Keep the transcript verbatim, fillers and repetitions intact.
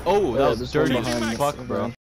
Oh, that Yeah, was there's one dirty as behind fuck, me. bro.